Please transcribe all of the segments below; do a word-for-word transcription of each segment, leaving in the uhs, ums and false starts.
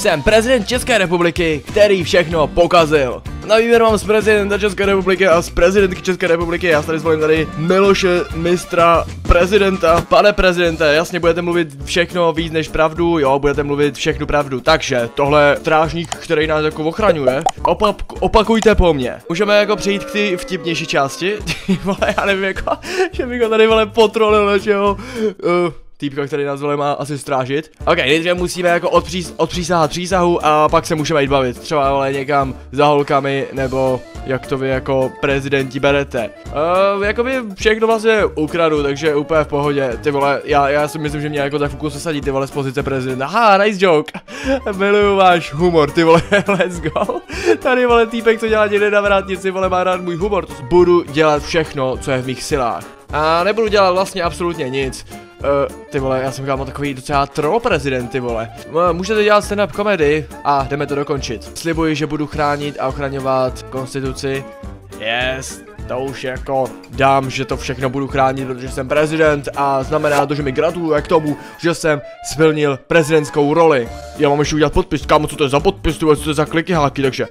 Jsem prezident České republiky, který všechno pokazil. Na výběr mám z prezidenta České republiky a z prezidentky České republiky. Já tady zvolím tady Miloše, mistra prezidenta. Pane prezidente, jasně budete mluvit všechno víc než pravdu, jo, budete mluvit všechnu pravdu. Takže tohle strážník, který nás jako ochraňuje, opak, opakujte po mně. Můžeme jako přijít k ty vtipnější části. Vole, já nevím jako, že bych ho tady vole potrolil našeho uh, týpka, který nás vole má asi strážit. Ok, nejdříve musíme jako odpřís, odpřísahat přísahu a pak se můžeme jít bavit. Třeba vole někam za holkami, nebo jak to vy jako prezidenti berete. Uh, jakoby všechno vlastně ukradu, takže úplně v pohodě. Ty vole, já, já si myslím, že mě jako za chvilku sesadí ty vole z pozice prezidenta. Ha, nice joke. Miluju váš humor, ty vole, let's go. Tady vole týpek, co dělá někde na vrátnici, vole má rád můj humor. To budu dělat všechno, co je v mých silách. A nebudu dělat vlastně absolutně nic. Uh, ty vole, já jsem kámo takový docela troll prezident, ty vole. Můžete dělat stand-up komedy a jdeme to dokončit. Slibuji, že budu chránit a ochraňovat konstituci. Yes, to už jako dám, že to všechno budu chránit, protože jsem prezident a znamená to, že mi gratuluje k tomu, že jsem splnil prezidentskou roli. Já mám ještě udělat podpis, kámo, co to je za podpis, co to je za kliky háky, takže...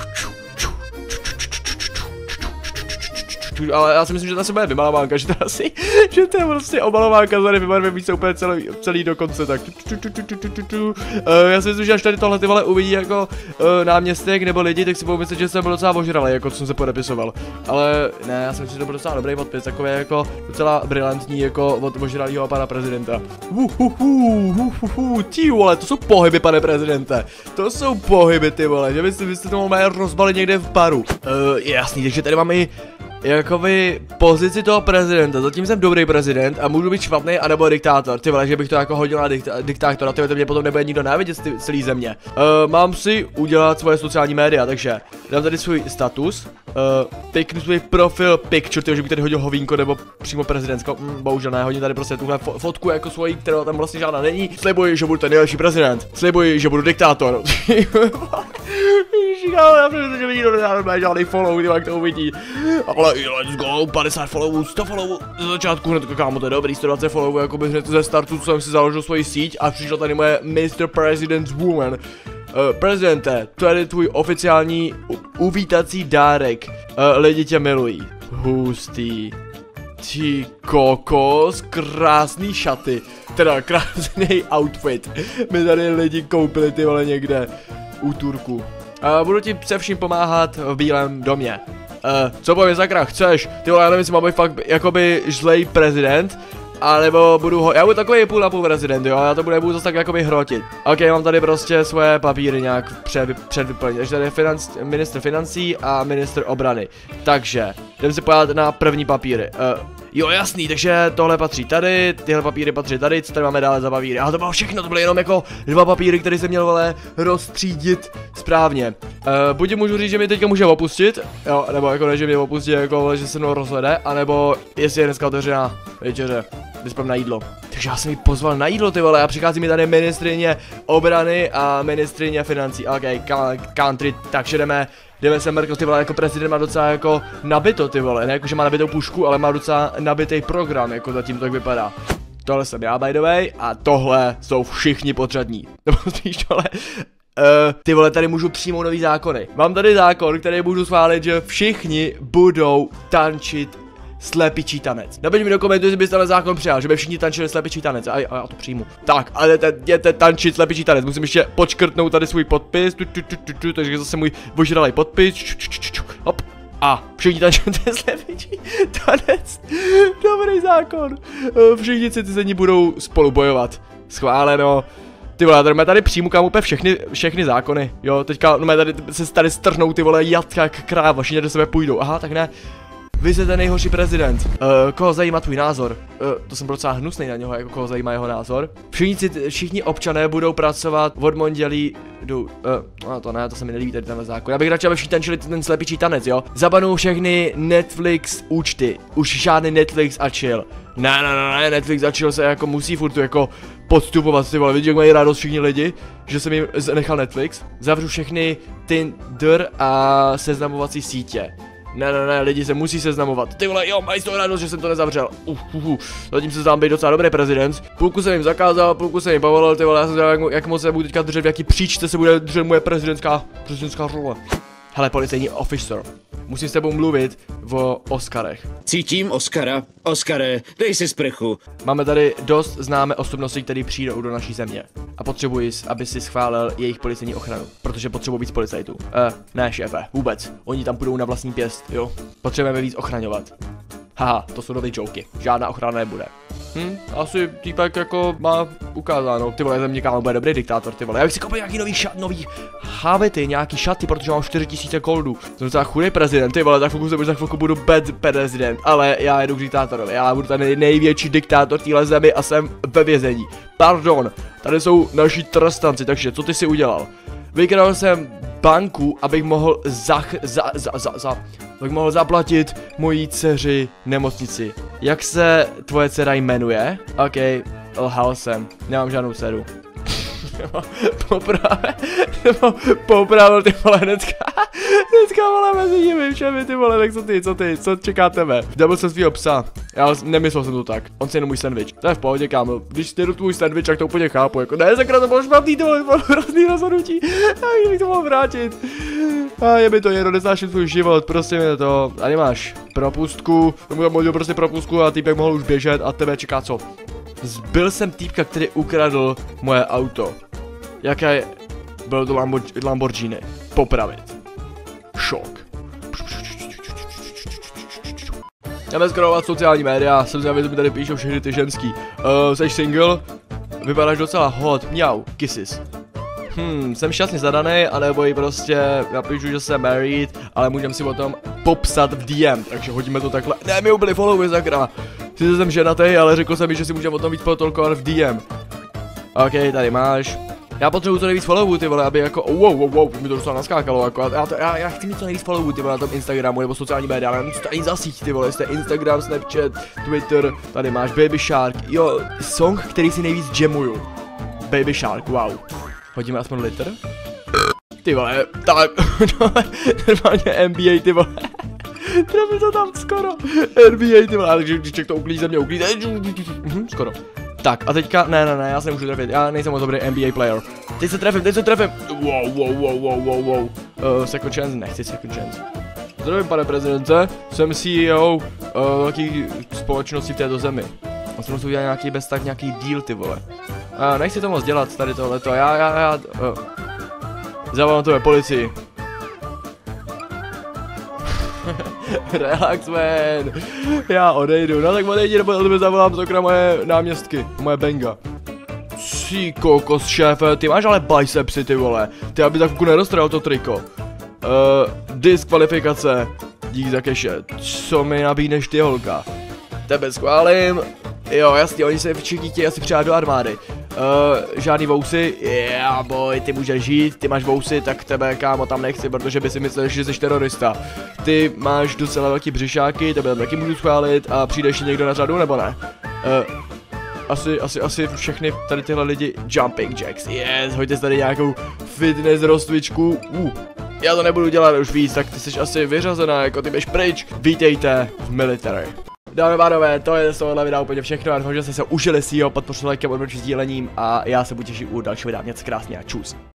Ale já si myslím, že to asi bude vymalovánka, že to asi, že to je prostě obalovánka, tady vybarvím víc úplně celý, celý do konce, tak uh, já si myslím, že až tady tohle ty vole uvidí jako uh, náměstek nebo lidi, tak si budou myslet, že jsem byl docela ožralý, jako co jsem se podepisoval. Ale ne, já si myslím, že to byl docela dobrý podpis, takový jako docela brilantní, jako od ožralýho pana prezidenta. Uhuhu, ty vole, to jsou pohyby, pane prezidente, to jsou pohyby, ty vole, že byste, byste to mohli rozbalit někde v baru. Uh, je jasný, takže tady máme i jakoby pozici toho prezidenta. Zatím jsem dobrý prezident a můžu být špatný anebo diktátor. Ty vole, že bych to jako hodil na dikt diktátora, ty to mě potom nebude nikdo nevidět z celé země. Uh, mám si udělat svoje sociální média, takže dám tady svůj status, uh, piknu svůj profil picture, tyjo, že bych tady hodil hovínko nebo přímo prezidentsko. Mm, bohužel ne, hodím tady prostě tuhle fo fotku jako svoji, která tam vlastně žádná není. Slibuji, že budu ten nejlepší prezident. Slibuji, že budu diktátor. Já přemýšlím, že mi nikdo nedá žádný follow, jak to uvidí. Ale let's go, padesát followů, sto followů ze začátku hned, kámo, to je dobrý, sto dvacet followů, jakoby hned ze startu, co jsem si založil svoji síť a přišla tady moje mister President's Woman. Uh, prezidente, to je tvůj oficiální uvítací dárek, uh, lidi tě milují. Hustý. Ty kokos, krásný šaty, teda krásný outfit, mi tady lidi koupili ty vole někde u Turku. Uh, budu ti se vším pomáhat v Bílém domě. Uh, co povím sakra, chceš? Ty vole, já nevím, jestli mám být fakt jakoby žlej prezident, anebo budu ho, já budu takový půl na půl prezident, jo, já to budu, budu zase tak jakoby hrotit. Ok, mám tady prostě svoje papíry nějak před, předvyplnit, takže tady je financ, ministr financí a ministr obrany. Takže, jdem si pojít na první papíry. Uh, Jo, jasný, takže tohle patří tady, tyhle papíry patří tady, co tady máme dále za papíry. A to bylo všechno, to byly jenom jako dva papíry, které jsem měl, vole, rozstřídit správně. Uh, buď můžu říct, že mi teďka může opustit, jo, nebo jako ne, že mě opustí, jako, vole, že se mnou rozhlede, anebo jestli je dneska otevřená večeře, vyspám na jídlo. Takže já jsem ji pozval na jídlo, ty vole, a přichází mi tady ministrině obrany a ministrině financí, ok, country, takže jdeme. Jdeme se mrknout, ty vole, jako prezident má docela jako nabito, ty vole, ne jako že má nabitou pušku, ale má docela nabitý program, jako zatím to tak vypadá. Tohle jsem já, by the way, a tohle jsou všichni podřadní. Nebo spíš tohle. Uh, ty vole, tady můžu přijmout nový zákony. Mám tady zákon, který můžu schválit, že všichni budou tančit slepičí tanec. Napiš mi do komentu, jestli bys tenhle zákon přijal, že by všichni tančili slepičí tanec. A, a já to přijmu. Tak, ale jděte tančit slepičí tanec. Musím ještě počkrtnout tady svůj podpis. Tu, tu, tu, tu, tu, takže zase můj ožralej podpis. Ču, ču, ču, ču, hop. A všichni tančíte slepičí tanec. Dobrý zákon. Všichni cizení budou spolu bojovat. Schváleno. Ty vole, tady, tady přijmu kámo úplně všechny, všechny zákony. Jo, teďka no, tady se tady strhnou ty vole jatka jak kráva, všichni do sebe půjdou. Aha, tak ne. Vy jste ten nejhorší prezident. Uh, koho zajímá tvůj názor? Uh, to jsem byl docela hnusný na něho, jako koho zajímá jeho názor. Všichni, všichni občané budou pracovat od mondělí do... Uh, no to ne, to se mi nelíbí tady tenhle zákon. Já bych radši, aby všichni tančili ten slepičí tanec, jo? Zabanu všechny Netflix účty. Už žádný Netflix a chill. Ne, ne, ne, ne, Netflix a chill se jako musí furt jako podstupovat, ty vole. Vidíš, jak mají radost všichni lidi, že jsem jim nechal Netflix. Zavřu všechny Tinder a seznamovací sítě. Ne, ne, ne, lidi se musí seznamovat. Ty vole, jo, mají z toho radost, že jsem to nezavřel. Uh, uh, uh. Zatím se zdám být docela dobrý prezident. Půlku jsem jim zakázal, půlku jsem jim povolil, ty vole, já jsem zvědavý, jak, jak moc se budu teďka držet, v jaký příčce se bude držet moje prezidentská, prezidentská role. Hele, policejní officer, musím s tebou mluvit o Oscarech. Cítím Oscara. Oskare, dej si sprchu. Máme tady dost známé osobnosti, které přijdou do naší země. A potřebuji, aby si schválil jejich policejní ochranu, protože potřebuji víc policajtů. Eh, ne šéfe, vůbec. Oni tam půjdou na vlastní pěst, jo. Potřebujeme víc ochraňovat. Haha, to jsou nový joky. Žádná ochrana nebude. Hm, asi týpek jako má ukázáno. Ty vole, země kámo, bude dobrý diktátor, ty vole. Já bych si koupil nějaký nový šat, nový habity, nějaký šaty, protože mám čtyři tisíce goldů. Jsem docela chudý prezident, ty vole, tak chvilku se za chvilku budu bad prezident, ale já jedu k diktátorovi. Já budu ten největší diktátor téhle zemi a jsem ve vězení. Pardon, tady jsou naši trestanci, takže co ty si udělal? Vykradl jsem banku, abych mohl zach, za, za, za, za, abych mohl zaplatit mojí dceři nemocnici. Jak se tvoje dcera jmenuje? OK, lhal jsem, nemám žádnou dceru. Popravil, popravil ty vole hnedka, hnedka vole mezi nimi všemi ty vole, tak co ty, co ty, co čeká tebe? Vdabil jsem svýho psa, já nemyslel jsem to tak, on si jenom můj sandwich, to je v pohodě kámo, když ty jdu tvůj sandwich, tak to úplně chápu, jako ne, sakra, to bylo špatný, to bylo hrozný rozhodnutí, a bych to mohl vrátit. A je mi to jedno, neznáším svůj život, prostě mi to, a nemáš propustku, tomu tam hodil prostě propustku a týpek mohl už běžet a tebe čeká co? Zbyl jsem týpka, který ukradl moje auto. Jaké bylo to Lambo Lamborghini? Popravit. Šok. Jdeme zkrolovat sociální média, jsem zvědavý, co mi tady píšou všechny ty ženský. Uh, jsi single? Vypadáš docela hot, mňau, kisses. Hmm, jsem šťastně zadaný, anebo jí prostě napíšu, že jsem married, ale můžeme si o tom popsat v D M, takže hodíme to takhle. Ne, mi byli followy, sakra. Sice jsem ženatý, ale řekl jsem mi, že si můžeme o tom víc potolkovat v D M. OK, tady máš. Já potřebuji to nejvíc followů, ty vole, aby jako, wow, wow, wow, mi to docela naskákalo, jako, já, to, já, já chci mít to nejvíc followů, ty vole, na tom Instagramu, nebo sociální média, ale nevím, co to ani za síť, ty vole, jste Instagram, Snapchat, Twitter, tady máš Baby Shark, jo, song, který si nejvíc jamuju. Baby Shark, wow. Hodíme aspoň liter? Ty vole, tak, normálně N B A, ty vole. Trefil to tam skoro. N B A, ty vole, ale když to uklízí, mě uklízí, skoro. Tak, a teďka, ne, ne, ne, já se nemůžu trefit, já nejsem moc dobrý N B A player. Teď se trefím, teď se trefím. Wow, wow, wow, wow, wow, wow. Uh, second chance, nechci second chance. Zdravím, pane prezidente, jsem C E O uh, velký společnosti v této zemi. A jsem musel udělat nějaký bez tak nějaký deal, ty vole. Uh, nechci to moc dělat, tady tohleto, já, já, já, uh. Zavolám tebe policii. Relax, man. Já odejdu, no tak odejdi, nebo já tebe zavolám sakra moje náměstky, moje benga. Cí kokos, šéfe, ty máš ale bicepsy, ty vole. Ty aby tak neroztrhal to triko. Uh, diskvalifikace. Dík za keše. Co mi nabídneš ty, holka? Tebe schválím. Jo, jasně, oni se všichni chtějí asi přiját do armády. Uh, žádný vousy, yeah boy, ty můžeš žít, ty máš vousy, tak tebe kámo tam nechci, protože by si myslel, že jsi terorista. Ty máš docela velký břišáky, tebe tam taky můžu schválit a přijdeš někdo na řadu, nebo ne? Uh, asi, asi, asi všechny tady tyhle lidi jumping jacks, yes, hoďte tady nějakou fitness rozcvičku, uh. Já to nebudu dělat už víc, tak ty jsi asi vyřazená, jako ty běž pryč, vítejte v military. Dámy a pánové, to je z tohohle videa úplně všechno, já doufám, že jste se užili si ho, podpořili lajkem, odběrčím, sdílením a já se budu těšit u dalšího videa, mějte se krásně a čus.